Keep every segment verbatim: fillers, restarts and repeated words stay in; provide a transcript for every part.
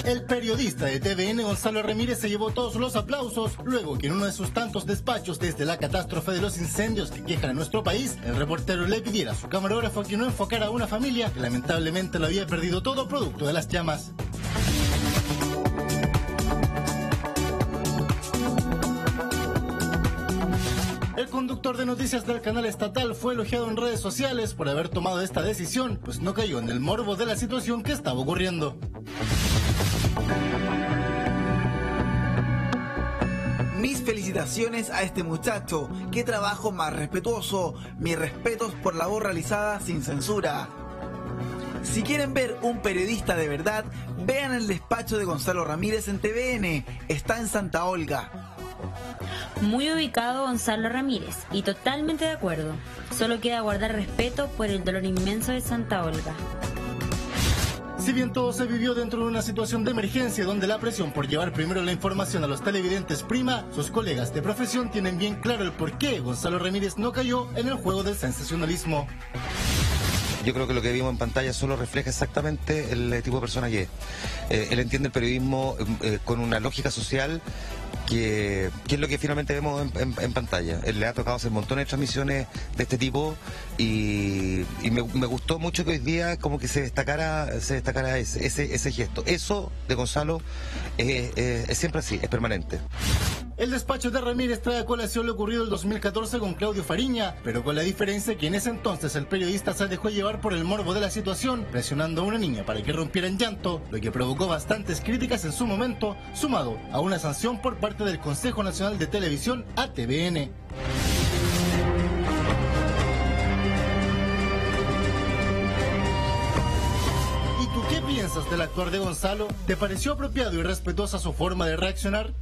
El periodista de T V N, Gonzalo Ramírez, se llevó todos los aplausos luego que en uno de sus tantos despachos desde la catástrofe de los incendios que quejan a nuestro país, el reportero le pidiera a su camarógrafo que no enfocara a una familia que lamentablemente lo había perdido todo producto de las llamas. El conductor de noticias del canal estatal fue elogiado en redes sociales por haber tomado esta decisión, pues no cayó en el morbo de la situación que estaba ocurriendo. Mis felicitaciones a este muchacho, qué trabajo más respetuoso, mis respetos por la labor realizada sin censura. Si quieren ver un periodista de verdad, vean el despacho de Gonzalo Ramírez en T V N, está en Santa Olga. Muy ubicado Gonzalo Ramírez, y totalmente de acuerdo. Solo queda guardar respeto por el dolor inmenso de Santa Olga. Si bien todo se vivió dentro de una situación de emergencia donde la presión por llevar primero la información a los televidentes prima, sus colegas de profesión tienen bien claro el por qué Gonzalo Ramírez no cayó en el juego del sensacionalismo. Yo creo que lo que vimos en pantalla solo refleja exactamente el tipo de persona que es. Eh, él entiende el periodismo eh, con una lógica social que, que es lo que finalmente vemos en, en, en pantalla. Él le ha tocado hacer montones de transmisiones de este tipo y, y me, me gustó mucho que hoy día como que se destacara, se destacara ese, ese, ese gesto. Eso de Gonzalo es, es, es siempre así, es permanente. El despacho de Ramírez trae a colación lo ocurrido el dos mil catorce con Claudio Fariña, pero con la diferencia que en ese entonces el periodista se dejó llevar por el morbo de la situación, presionando a una niña para que rompiera en llanto, lo que provocó bastantes críticas en su momento, sumado a una sanción por parte del Consejo Nacional de Televisión a T V N. ¿Y tú qué piensas del actuar de Gonzalo? ¿Te pareció apropiado y respetuosa su forma de reaccionar?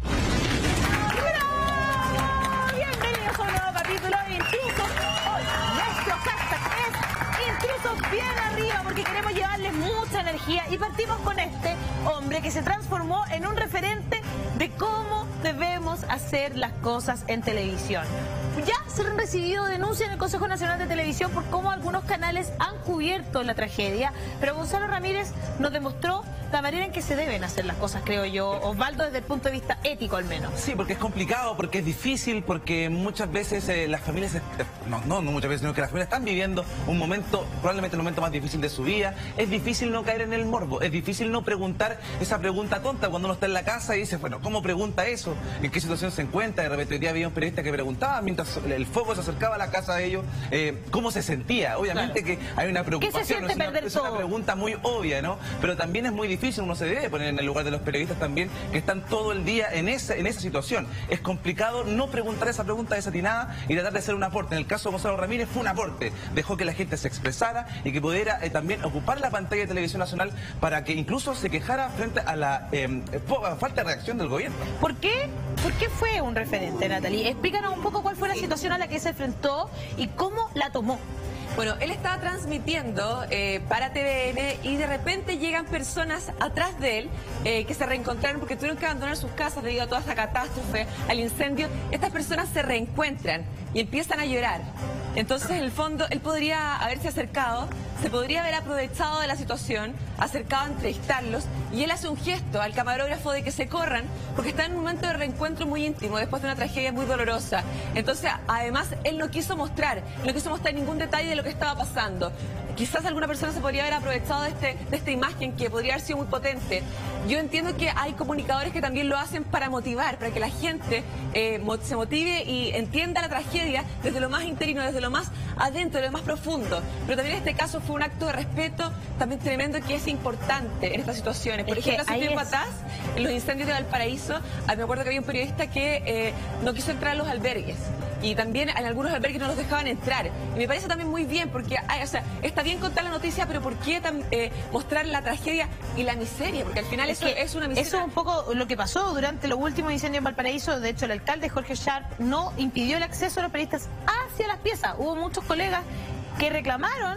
Bien arriba, porque queremos llevarles mucha energía y partimos con este hombre que se transformó en un referente de cómo debemos hacer las cosas en televisión. Ya se han recibido denuncias en el Consejo Nacional de Televisión por cómo algunos canales han cubierto la tragedia, pero Gonzalo Ramírez nos demostró la manera en que se deben hacer las cosas, creo yo, Osvaldo, desde el punto de vista ético al menos. Sí, porque es complicado, porque es difícil, porque muchas veces eh, las familias, eh, no, no, no muchas veces, sino que las familias están viviendo un momento, probablemente el momento más difícil de su vida. Es difícil no caer en el morbo, es difícil no preguntar esa pregunta tonta cuando uno está en la casa y dice, bueno, ¿cómo pregunta eso? ¿En qué situación se encuentra? De repente hoy día había un periodista que preguntaba mientras el fuego se acercaba a la casa de ellos, eh, ¿cómo se sentía? Obviamente claro. que hay una preocupación. ¿Qué se siente ¿no? perder es todo? una pregunta muy obvia, ¿no? Pero también es muy difícil, uno se debe poner en el lugar de los periodistas también, que están todo el día en esa, en esa situación. Es complicado no preguntar esa pregunta desatinada y tratar de hacer un aporte. En el caso de Gonzalo Ramírez fue un aporte, dejó que la gente se expresara y que pudiera eh, también ocupar la pantalla de Televisión Nacional para que incluso se quejara frente a la eh, falta de reacción del gobierno. ¿Por qué? ¿Por qué fue un referente, Natalie? Explícanos un poco cuál fue la situación a la que se enfrentó y cómo la tomó. Bueno, él estaba transmitiendo eh, para T V N y de repente llegan personas atrás de él eh, que se reencontraron porque tuvieron que abandonar sus casas debido a toda esta catástrofe, al incendio. Estas personas se reencuentran y empiezan a llorar. Entonces, en el fondo, él podría haberse acercado, se podría haber aprovechado de la situación, acercado a entrevistarlos, y él hace un gesto al camarógrafo de que se corran, porque está en un momento de reencuentro muy íntimo, después de una tragedia muy dolorosa. Entonces, además, él no quiso mostrar, no quiso mostrar ningún detalle de lo que estaba pasando. Quizás alguna persona se podría haber aprovechado de, este, de esta imagen que podría haber sido muy potente. Yo entiendo que hay comunicadores que también lo hacen para motivar, para que la gente eh, se motive y entienda la tragedia desde lo más interno, desde lo más adentro, de lo más profundo. Pero también en este caso fue un acto de respeto también tremendo que es importante en estas situaciones. Por es ejemplo, hace tiempo es... atrás, en los incendios de Valparaíso, me acuerdo que había un periodista que eh, no quiso entrar a los albergues. Y también en algunos albergues no los dejaban entrar. Y me parece también muy bien, porque ay, o sea, está bien contar la noticia, pero ¿por qué tan, eh, mostrar la tragedia y la miseria? Porque al final es eso es una miseria. Eso es un poco lo que pasó durante los últimos incendios en Valparaíso. De hecho, el alcalde Jorge Sharp no impidió el acceso a los periodistas hacia las piezas. Hubo muchos colegas que reclamaron,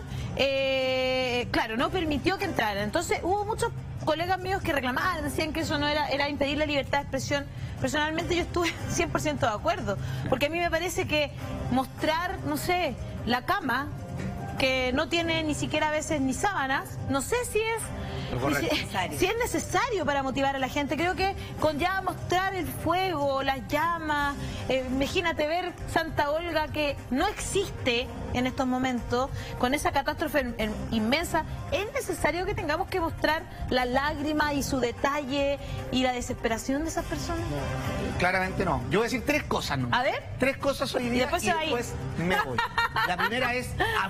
eh, claro, no permitió que entraran. Entonces hubo muchos colegas míos que reclamaban, decían que eso no era, era impedir la libertad de expresión. Personalmente yo estuve cien por ciento de acuerdo, porque a mí me parece que mostrar, no sé, la cama que no tiene ni siquiera a veces ni sábanas. No sé si es... Si, si es necesario para motivar a la gente. Creo que con ya mostrar el fuego, las llamas, eh, imagínate ver Santa Olga, que no existe en estos momentos, con esa catástrofe en, en, inmensa. ¿Es necesario que tengamos que mostrar la lágrima y su detalle y la desesperación de esas personas? No, claramente no. Yo voy a decir tres cosas, ¿no? A ver. Tres cosas hoy día y después, y después me voy. La primera es,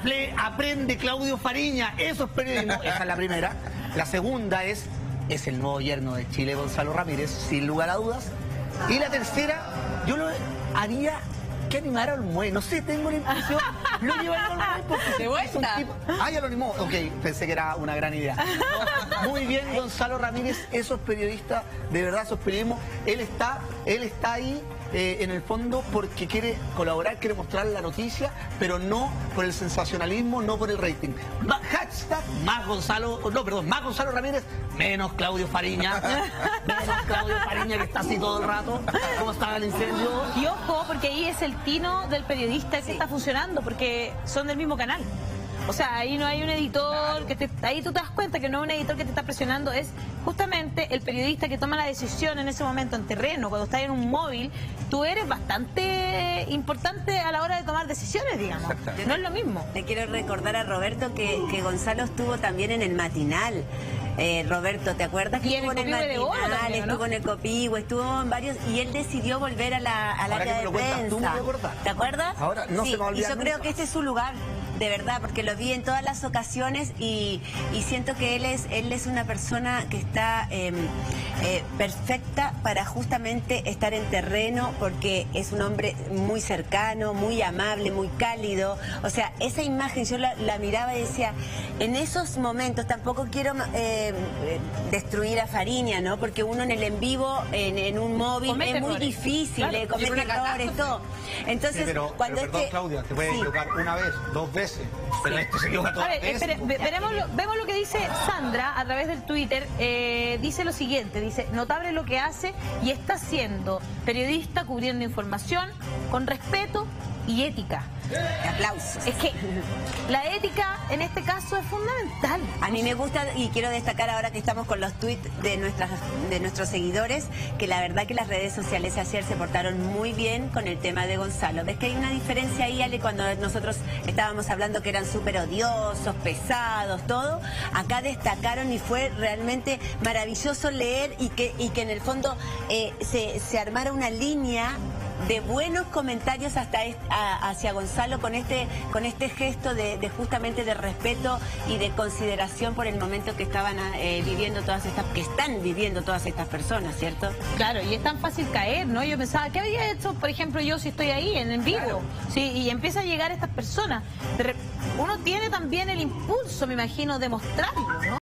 aprende Claudio Fariña, eso es periodismo. Esa es la primera. La segunda es, es el nuevo yerno de Chile, Gonzalo Ramírez, sin lugar a dudas. Y la tercera, yo lo haría que animara al Olmué. No sé, tengo la impresión, lo llevaría al Olmué porque ¿De vuelta? es un tipo... Ah, ya lo animó. Ok, pensé que era una gran idea. No, muy bien, Gonzalo Ramírez, esos periodistas, de verdad, esos periodismos, él está, él está ahí. Eh, en el fondo porque quiere colaborar, quiere mostrar la noticia, pero no por el sensacionalismo, no por el rating. Ma- hashtag más Gonzalo, no, perdón, más Gonzalo Ramírez, menos Claudio Fariña, menos Claudio Fariña que está así todo el rato. ¿Cómo está el incendio? Y ojo, porque ahí es el tino del periodista que está funcionando, porque son del mismo canal. O sea, ahí no hay un editor, que te, ahí tú te das cuenta que no es un editor que te está presionando, es justamente el periodista que toma la decisión en ese momento en terreno, cuando estás en un móvil, tú eres bastante importante a la hora de tomar decisiones, digamos. No es lo mismo. Le quiero recordar a Roberto que, que Gonzalo estuvo también en el matinal. Eh, Roberto, ¿te acuerdas que y estuvo en el, en el matinal, Oro también, ¿no? estuvo en el Copivo, estuvo en varios, y él decidió volver a la, al Ahora área que me de lo cuentas, prensa. ¿tú me acuerdas? ¿Te acuerdas? Ahora no sí, se me va a y olvidar yo creo nunca. que este es su lugar, de verdad, porque lo vi en todas las ocasiones y, y siento que él es, él es una persona que está eh, eh, perfecta para justamente estar en terreno, porque es un hombre muy cercano, muy amable, muy cálido. O sea, esa imagen yo la, la miraba y decía, en esos momentos tampoco quiero eh, destruir a Fariña, ¿no? Porque uno en el en vivo, en, en un móvil, Comete es muy errores. difícil, Claro, eh, comete una errores, todo. Entonces, Sí, pero, cuando pero perdón, este... Claudia, te puedes Sí. equivocar una vez, dos veces, pero este se equivoca A todas ver, veces. espere, ve- veremos lo- vemos lo que dice Sandra a través del Twitter. Eh, dice lo siguiente, dice, notable lo que hace y está siendo periodista cubriendo información con respeto y ética. Aplausos. Es que la ética en este caso es fundamental. A mí me gusta y quiero destacar ahora que estamos con los tweets de nuestras de nuestros seguidores, que la verdad que las redes sociales ayer se portaron muy bien con el tema de Gonzalo. ¿Ves que hay una diferencia ahí, Ale, cuando nosotros estábamos hablando que eran súper odiosos, pesados, todo? Acá destacaron y fue realmente maravilloso leer y que, y que en el fondo eh, se, se armara una línea de buenos comentarios hasta est- a- hacia Gonzalo con este con este gesto de, de justamente de respeto y de consideración por el momento que estaban eh, viviendo todas estas que están viviendo todas estas personas, ¿cierto? Claro, y es tan fácil caer, ¿no? Yo pensaba, ¿qué había hecho, por ejemplo, yo si estoy ahí en, en vivo? Claro. Sí, y empieza a llegar estas personas. De re- Uno tiene también el impulso, me imagino, de mostrarlo, ¿no?